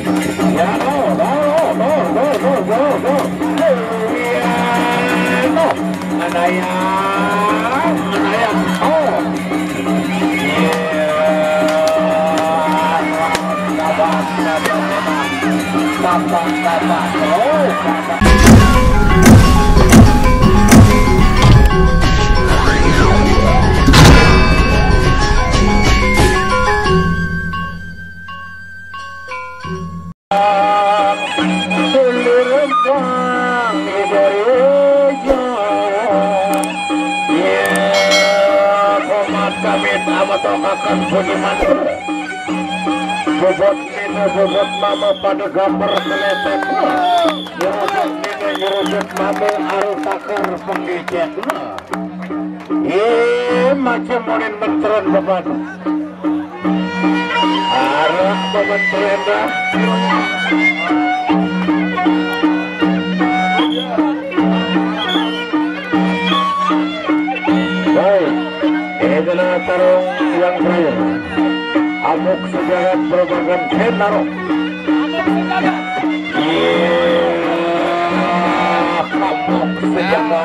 Ya, no, no, no, no, no, no, no. Ya, no. Anayang, oh. Bobot mama pada gambar keletek nyerobot mama aru takar penggecet macam moden menteren bapak arah menteren dah baik adalah tarung yang terakhir amuk sejagat berbagan kenaro amuk sejagat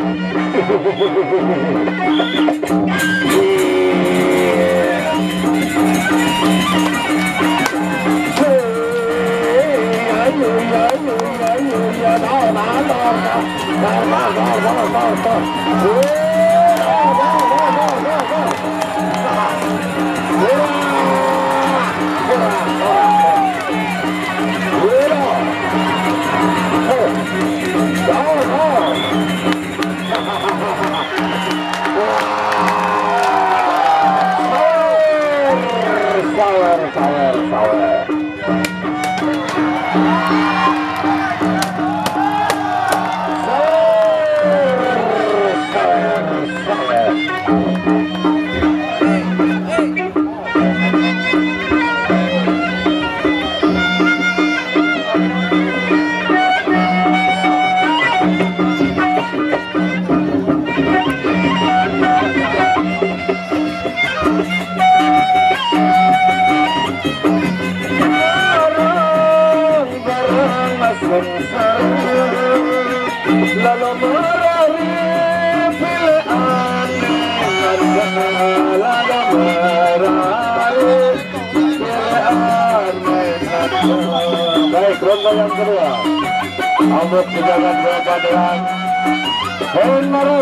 baik ronde yang kedua amuk sejagat berbadan Henmaru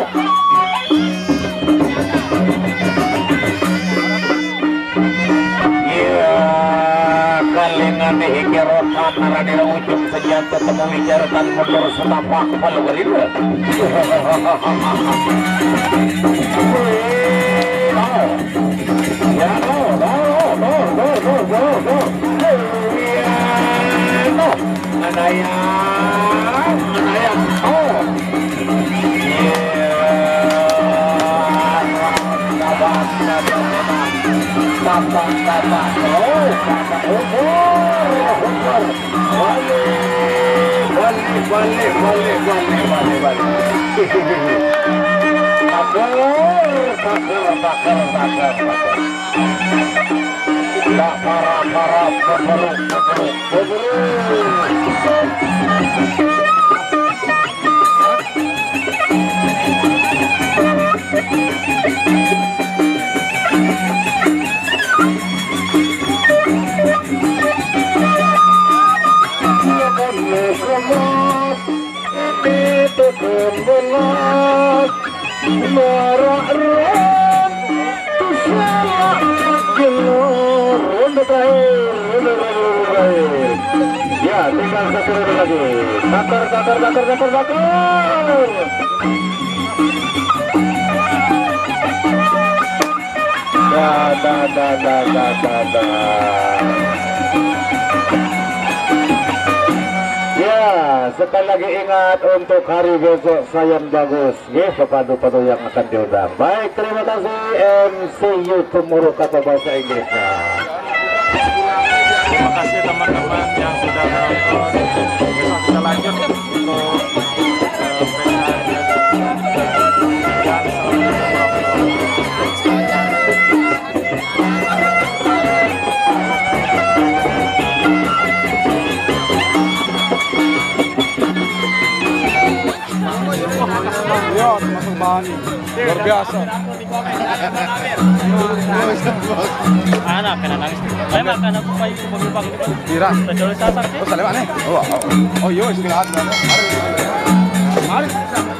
kalingan dihikirotan naradira ujung senjata temu wijaratan motor setapak palugariba ya no no no no no no no no anayang oh ya tinggal satu lagi bakar ya sekali lagi ingat untuk hari besok sayang bagus ya pepadu-padu yang akan diundang. Baik, terima kasih MCU Tomorrow kata bahasa Inggrisnya. Terima kasih teman-teman yang sudah menonton. Besok kita lanjut untuk Iya, termasuk bahan luar biasa. Anak kena nangis. Saya makan aku pakai lubang itu. Kira. Terjual sasar sih. Oh, salewa nih. Oh, iya, segala hati. Mari.